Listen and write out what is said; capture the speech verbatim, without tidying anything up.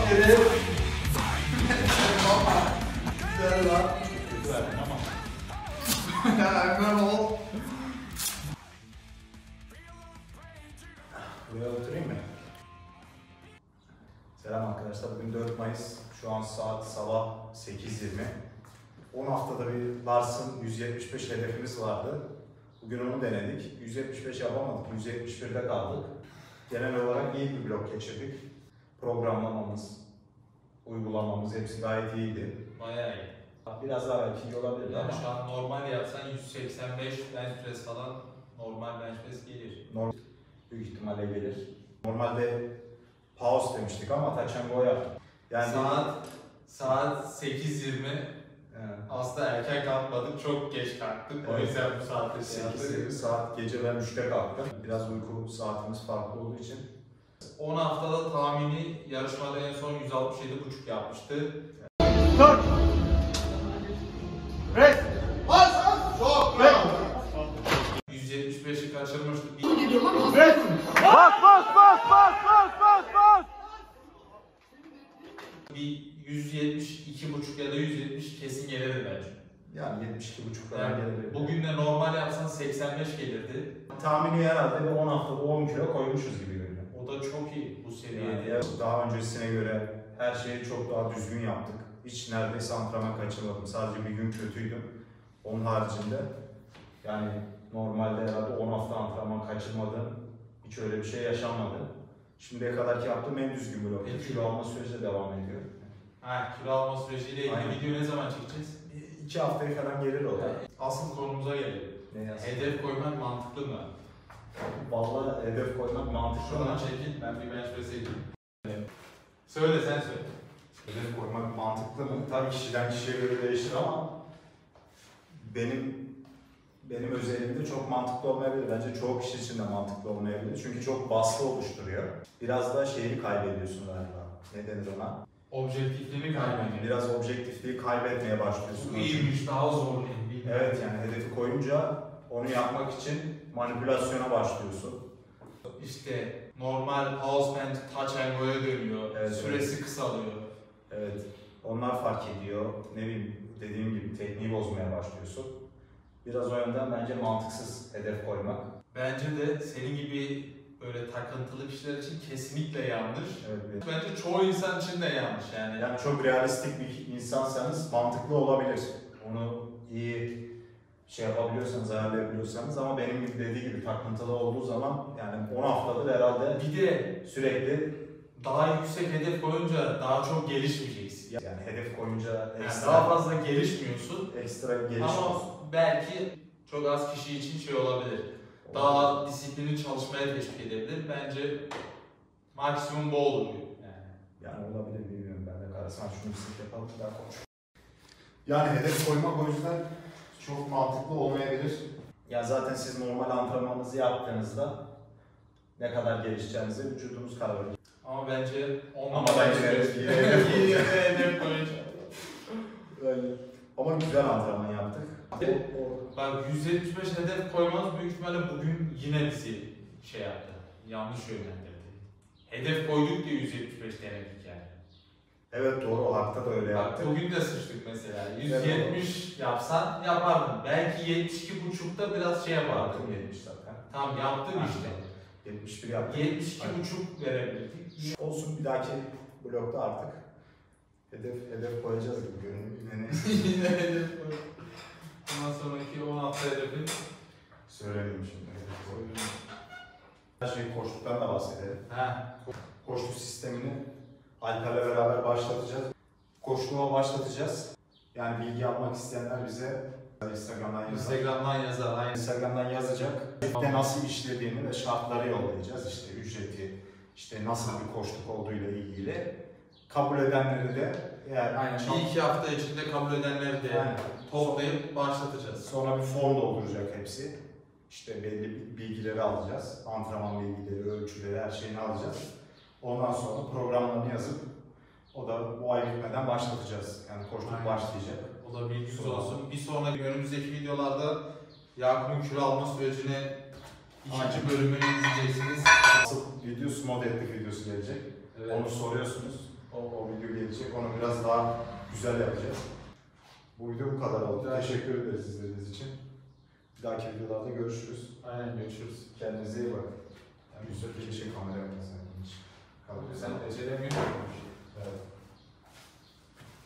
Aferin. Güzel lan. Güzel, tamam. Ya hemen ol. Buraya oturayım mı? Selam arkadaşlar. Bugün dört Mayıs. Şu an saat sabah sekiz yirmi. on haftada bir Lars'ın yüz yetmiş beş hedefimiz vardı. Bugün onu denedik. yüz yetmiş beş yapamadık. yüz yetmiş birde kaldık. Genel olarak iyi bir blok geçirdik. Programlamamız, uygulamamız hepsi gayet iyiydi. Bayağı iyi. Biraz daha belki iyi olabilir Yani ama şu an normal yapsan yüz seksen beş bench press falan normal bench press gelir. normal, büyük ihtimalle gelir. Normalde pause demiştik ama touch and go yaptık. Yani saat saat sekiz yirmi. Evet. Aslında erken kalkmadık, çok geç kalktık. O Evet. yüzden bu saatte sekiz saat gece ben üçte kalktım. Biraz uyku saatimiz farklı olduğu için. on haftada tahmini yarışmada en son yüz altmış yedi buçuk yapmıştı. Dört. Red. Bas bas. Çok bravo. yüz yetmiş beşi kaçırmıştı. Red. Bas bas bas bas bas bas bas. Bir yüz yetmiş iki buçuk ya da yüz yetmiş kesin gelirdi bence. Yani yetmiş iki buçuk kadar Yani gelebilir. bugün de normal yapsan seksen beş gelirdi. Tahmini herhalde bir on haftada on kilo koymuşuz gibi görünüyor. O da çok iyi bu seviyede. Yani daha öncesine göre her şeyi çok daha düzgün yaptık. Hiç neredeyse antrenman kaçırmadım. Sadece bir gün kötüydüm. Onun haricinde yani normalde herhalde on hafta antrenman kaçırmadım. Hiç öyle bir şey yaşanmadı. Şimdiye kadarki yaptığım en düzgün blok. Peki. Kilo alma süreci de devam ediyor. Ha, kilo alma süreciyle ilgili Aynen. video ne zaman çekeceğiz? İki haftaya falan gelir o da. Asıl konumuza gelelim. Ne yazık. Hedef koymak mantıklı mı? Vallahi hedef koymak mantıklı Şuradan ama çekil, ben bir bench press edeyim. Söyle, sen söyle. hedef koymak mantıklı mı? Tabii kişiden kişiye göre değişir ama benim benim özelimde çok mantıklı olmayabilir. Bence çoğu kişi için de mantıklı olmayabilir. Çünkü çok baskı oluşturuyor. Biraz da şeyini kaybediyorsun galiba. Ne denir ona? Objektifliğini kaybediyor. Biraz objektifliği kaybetmeye başlıyorsun. Bu iyiymiş, daha zor değil. Evet, yani hedefi koyunca onu yapmak için manipülasyona başlıyorsun. İşte normal house band touch and go'ya dönüyor. Evet, Süresi evet. kısalıyor. Evet, onlar fark ediyor. Ne bileyim, dediğim gibi tekniği bozmaya başlıyorsun. Biraz o yönden bence mantıksız hedef koymak. Bence de senin gibi böyle takıntılı kişiler için kesinlikle yanlış. Evet, evet. Bence çoğu insan için de yanlış yani. Yani çok realistik bir insansanız mantıklı olabilir. Onu iyi şey yapabiliyorsanız, ayarlayabiliyorsanız, ama benim gibi dediği gibi takıntılı olduğu zaman yani on haftadır herhalde Bir de sürekli daha yüksek hedef koyunca daha çok gelişmeyeceksin. yani hedef koyunca Yani ekstra, daha fazla gelişmiyorsun. ekstra gelişiyorsun. Ama belki çok az kişi için şey olabilir. Daha disiplinli çalışmaya teşvik edebilir. Bence maksimum bu olur. Yani. Yani olabilir, bilmiyorum, ben de karasana şunu sık yapalım daha konuş. Yani hedef koymak o yüzden çok mantıklı olmayabilir. Ya zaten siz normal antrenmanınızı yaptığınızda ne kadar gelişeceğinize vücudunuz karar verir. Ama bence on Ama bence iyi de- hedef koyunca. Öyle. Ama güzel antrenman yaptık. Bak yüz yetmiş beş hedef koymaz, büyük ihtimalle bugün yine bizi şey yaptı. Yanlış yönlendirdi. Hedef koyduk diye yüz yetmiş beş denedik yani. Evet doğru, o hakta da öyle Bak yaptık. bugün de sıçtık mesela. yüz yetmiş yapsan yapardın. Belki yetmiş iki buçukta biraz şey yapardın. Yaptım yetmiş zaten. Tam yaptın işte. yetmiş bir yaptık. yetmiş iki buçuk verebilirdik. Olsun, bir dahaki blokta artık hedef hedef koyacağız gibi görünüyor. Yine neyse. Yine hedef koy. Ondan sonraki on hafta hedefin. Söylemeyeyim şimdi. Hedef koyuyorum. Her şeyi koçluktan da bahsedelim. Ha. Koçluk sistemini Alper'le beraber başlatacağız. Koçluğa başlatacağız. Yani bilgi almak isteyenler bize Instagram'dan yazar. Instagram'dan yazar. Aynen. Instagram'dan yazacak. İşte nasıl işlediğini ve şartları yollayacağız. İşte ücreti, işte nasıl bir koçluk olduğuyla ilgili. Kabul edenleri de eğer Aynen. çok- Bir iki hafta içinde kabul edenleri de Aynen. toplayıp başlatacağız. Sonra bir form dolduracak hepsi. İşte belli bilgileri alacağız. Antrenman bilgileri, ölçüleri, her şeyini alacağız. Ondan sonra programlarını yazıp o da bu ay bitmeden başlatacağız. Yani koçluk Aynen. başlayacak. O da bilginiz Sonra- olsun. Bir sonraki önümüzdeki videolarda Yakup'un kilo alma sürecine ikinci Aynen. bölümünü izleyeceksiniz. Asıl video small deadlift videosu gelecek. Evet. Onu soruyorsunuz. O, o video gelecek. Onu biraz daha güzel yapacağız. Bu video bu kadar oldu. Evet. Teşekkür ederiz izlediğiniz için. Bir dahaki videolarda görüşürüz. Aynen görüşürüz. Kendinize iyi bakın. Yani Yusuf bir şey kamera yapmasın. Sen beceremiyorsun. Evet.